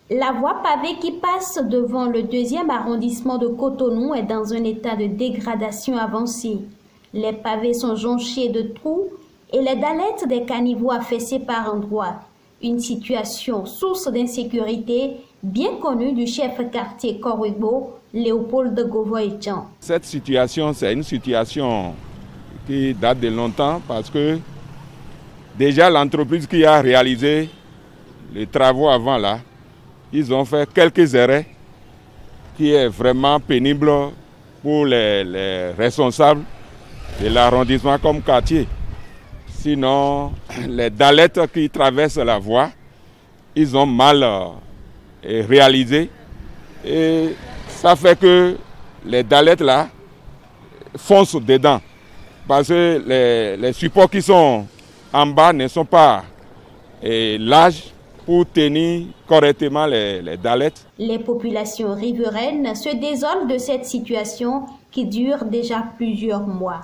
La voie pavée qui passe devant le 2e arrondissement de Cotonou est dans un état de dégradation avancée. Les pavés sont jonchés de trous et les dallettes des caniveaux affaissés par endroits. Une situation source d'insécurité bien connue du chef quartier Korwebo, Léopold Govoy-Tchan. Cette situation, c'est une situation qui date de longtemps parce que déjà l'entreprise qui a réalisé les travaux avant là, ils ont fait quelques erreurs qui est vraiment pénible pour les responsables de l'arrondissement comme quartier. Sinon, les dallettes qui traversent la voie, ils ont mal réalisé. Et ça fait que les dallettes là foncent dedans. Parce que les supports qui sont en bas ne sont pas larges pour tenir correctement les dallettes. Les populations riveraines se désolent de cette situation qui dure déjà plusieurs mois.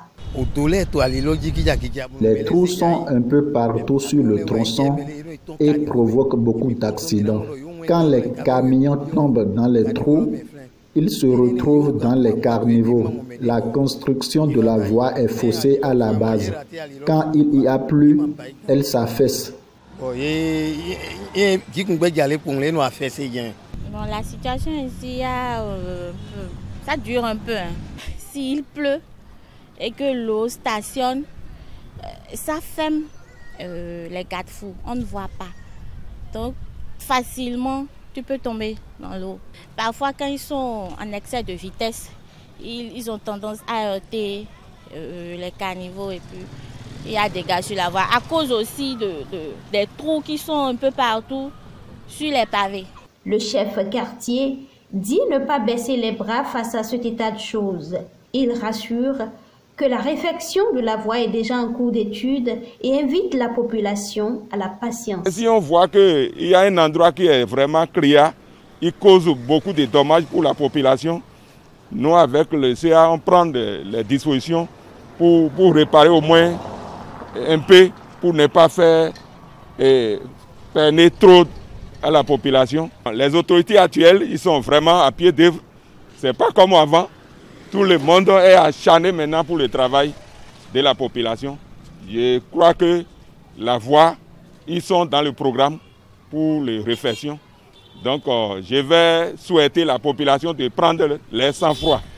Les trous sont un peu partout sur le tronçon et provoquent beaucoup d'accidents. Quand les camions tombent dans les trous, ils se retrouvent dans les caniveaux. La construction de la voie est faussée à la base. Quand il y a plu, elle s'affaisse. Bon, la situation ici, ça dure un peu. S'il pleut et que l'eau stationne, ça ferme les garde-fous, on ne voit pas. Donc facilement, tu peux tomber dans l'eau. Parfois, quand ils sont en excès de vitesse, ils ont tendance à heurter les caniveaux et puis il y a des dégâts sur la voie à cause aussi des trous qui sont un peu partout sur les pavés. Le chef quartier dit ne pas baisser les bras face à cet état de choses. Il rassure que la réfection de la voie est déjà en cours d'étude et invite la population à la patience. Si on voit qu'il y a un endroit qui est vraiment criard, il cause beaucoup de dommages pour la population, nous avec le CA, on prend les dispositions pour réparer au moins un peu, pour ne pas faire peiner trop à la population. Les autorités actuelles, ils sont vraiment à pied d'œuvre. Ce n'est pas comme avant. Tout le monde est acharné maintenant pour le travail de la population. Je crois que la voie, ils sont dans le programme pour les réflexions. Donc je vais souhaiter à la population de prendre les sang-froid.